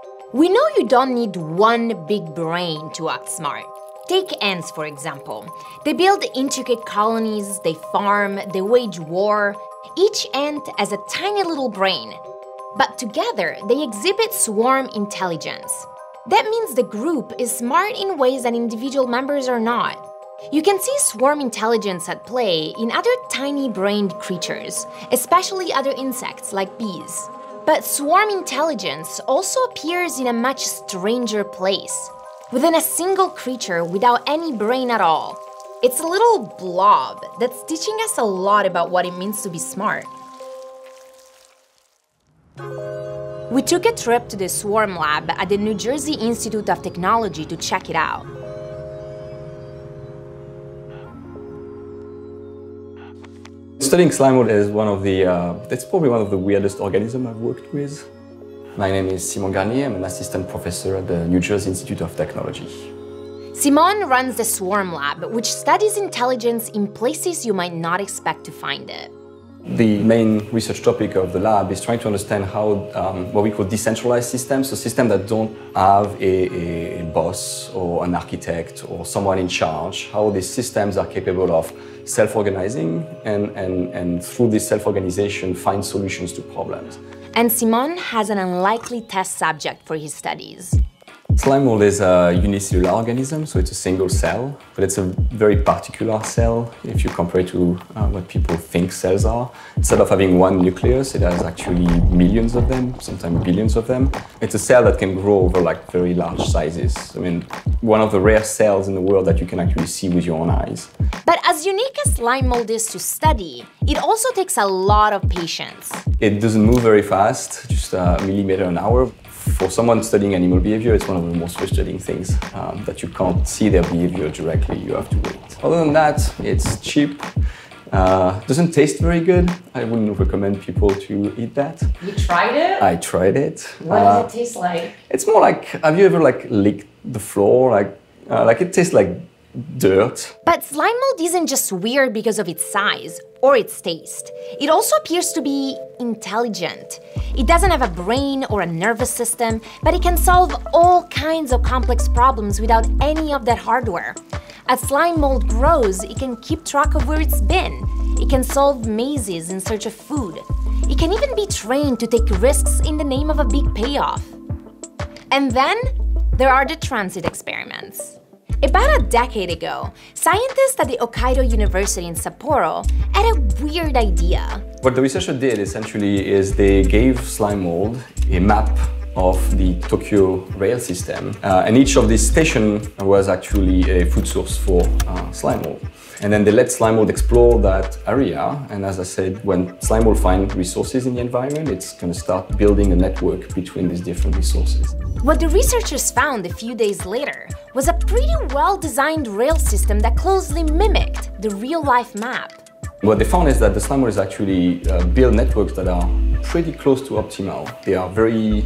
We know you don't need one big brain to act smart. Take ants, for example. They build intricate colonies, they farm, they wage war. Each ant has a tiny little brain. But together, they exhibit swarm intelligence. That means the group is smart in ways that individual members are not. You can see swarm intelligence at play in other tiny-brained creatures, especially other insects like bees. But swarm intelligence also appears in a much stranger place, within a single creature without any brain at all. It's a little blob that's teaching us a lot about what it means to be smart. We took a trip to the Swarm Lab at the New Jersey Institute of Technology to check it out. Studying slime mold is it's probably one of the weirdest organisms I've worked with. My name is Simon Garnier. I'm an assistant professor at the New Jersey Institute of Technology. Simon runs the Swarm Lab, which studies intelligence in places you might not expect to find it. The main research topic of the lab is trying to understand how what we call decentralized systems, so systems that don't have a boss or an architect or someone in charge, how these systems are capable of self-organizing and through this self-organization find solutions to problems. And Simon has an unlikely test subject for his studies. Slime mold is a unicellular organism, so it's a single cell, but it's a very particular cell if you compare it to what people think cells are. Instead of having one nucleus, it has actually millions of them, sometimes billions of them. It's a cell that can grow over like very large sizes. I mean, one of the rare cells in the world that you can actually see with your own eyes. But as unique as slime mold is to study, it also takes a lot of patience. It doesn't move very fast, just a millimeter an hour. For someone studying animal behavior, it's one of the most frustrating things that you can't see their behavior directly, you have to wait. Other than that, it's cheap, doesn't taste very good. I wouldn't recommend people to eat that. You tried it? I tried it. What does it taste like? It's more like, have you ever like licked the floor? Like it tastes like dirt. But slime mold isn't just weird because of its size or its taste. It also appears to be intelligent. It doesn't have a brain or a nervous system, but it can solve all kinds of complex problems without any of that hardware. As slime mold grows, it can keep track of where it's been. It can solve mazes in search of food. It can even be trained to take risks in the name of a big payoff. And then there are the transit experiments. About a decade ago, scientists at the Hokkaido University in Sapporo had a weird idea. What the researcher did essentially is they gave slime mold a map of the Tokyo rail system, and each of these stations was actually a food source for slime mold. And then they let slime mold explore that area, and as I said, when slime mold finds resources in the environment, it's going to start building a network between these different resources. What the researchers found a few days later was a pretty well-designed rail system that closely mimicked the real-life map. What they found is that the slime mold is actually build networks that are pretty close to optimal. They are very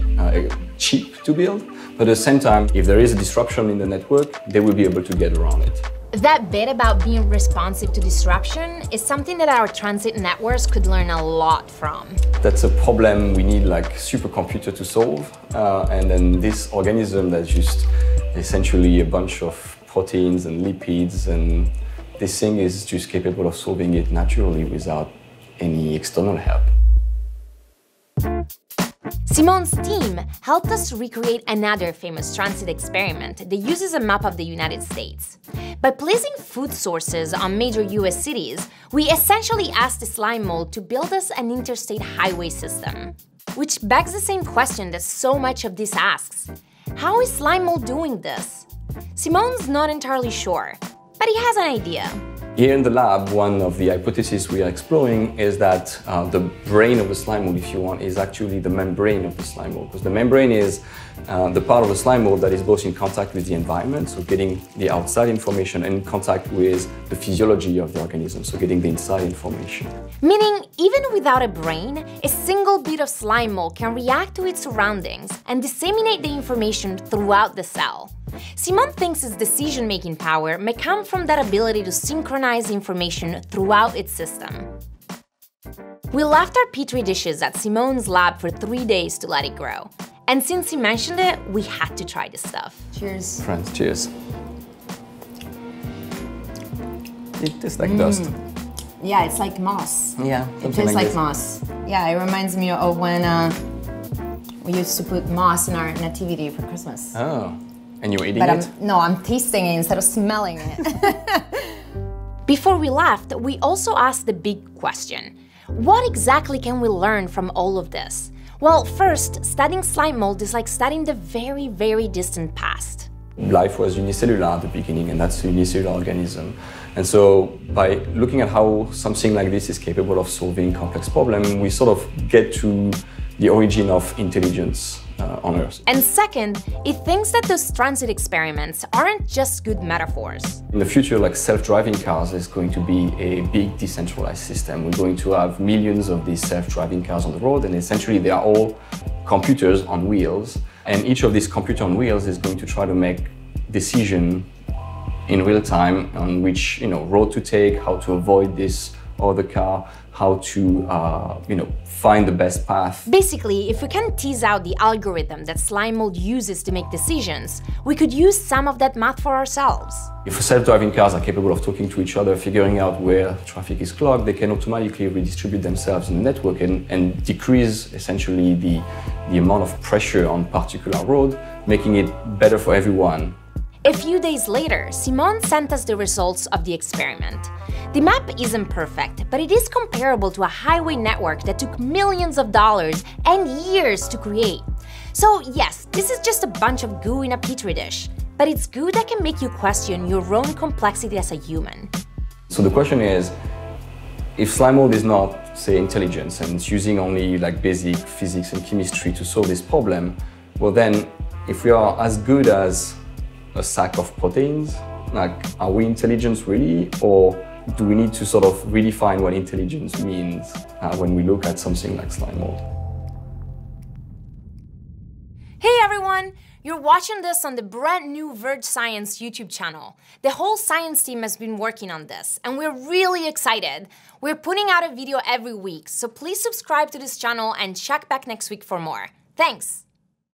cheap to build, but at the same time, if there is a disruption in the network, they will be able to get around it. That bit about being responsive to disruption is something that our transit networks could learn a lot from. That's a problem we need like supercomputer to solve, and then this organism that's just essentially a bunch of proteins and lipids, and this thing is just capable of solving it naturally without any external help. Simon's team helped us recreate another famous transit experiment that uses a map of the United States. By placing food sources on major US cities, we essentially asked the slime mold to build us an interstate highway system. Which begs the same question that so much of this asks. How is slime mold doing this? Simon's not entirely sure, but he has an idea. Here in the lab, one of the hypotheses we are exploring is that the brain of the slime mold, if you want, is actually the membrane of the slime mold. Because the membrane is the part of the slime mold that is both in contact with the environment, so getting the outside information, and in contact with the physiology of the organism, so getting the inside information. Meaning, even without a brain, a single bit of slime mold can react to its surroundings and disseminate the information throughout the cell. Simon thinks its decision-making power may come from that ability to synchronize information throughout its system. We left our petri dishes at Simon's lab for 3 days to let it grow. And since he mentioned it, we had to try this stuff. Cheers. Friends, cheers. It tastes like dust. Yeah, it's like moss. Yeah, it tastes like moss. Yeah, it reminds me of when we used to put moss in our nativity for Christmas. Oh, and you were eating it? No, I'm tasting it instead of smelling it. Before we left, we also asked the big question. What exactly can we learn from all of this? Well, first, studying slime mold is like studying the very, very distant past. Life was unicellular at the beginning, and that's a unicellular organism. And so by looking at how something like this is capable of solving complex problems, we sort of get to the origin of intelligence on Earth. And second, it thinks that those transit experiments aren't just good metaphors. In the future, like self-driving cars is going to be a big decentralized system. We're going to have millions of these self-driving cars on the road, and essentially they are all computers on wheels. And each of these computers on wheels is going to try to make decisions in real time on which road to take, how to avoid this other car, how to find the best path. Basically, if we can tease out the algorithm that slime mold uses to make decisions, we could use some of that math for ourselves. If self-driving cars are capable of talking to each other, figuring out where traffic is clogged, they can automatically redistribute themselves in the network and decrease essentially the amount of pressure on a particular road, making it better for everyone. A few days later, Simone sent us the results of the experiment. The map isn't perfect, but it is comparable to a highway network that took millions of dollars and years to create. So yes, this is just a bunch of goo in a petri dish, but it's goo that can make you question your own complexity as a human. So the question is, if slime mold is not, say, intelligence and it's using only like basic physics and chemistry to solve this problem, well then, if we are as good as a sack of proteins, like, are we intelligent really, or do we need to sort of redefine what intelligence means when we look at something like slime mold? Hey everyone! You're watching this on the brand new Verge Science YouTube channel. The whole science team has been working on this, and we're really excited. We're putting out a video every week, so please subscribe to this channel and check back next week for more. Thanks!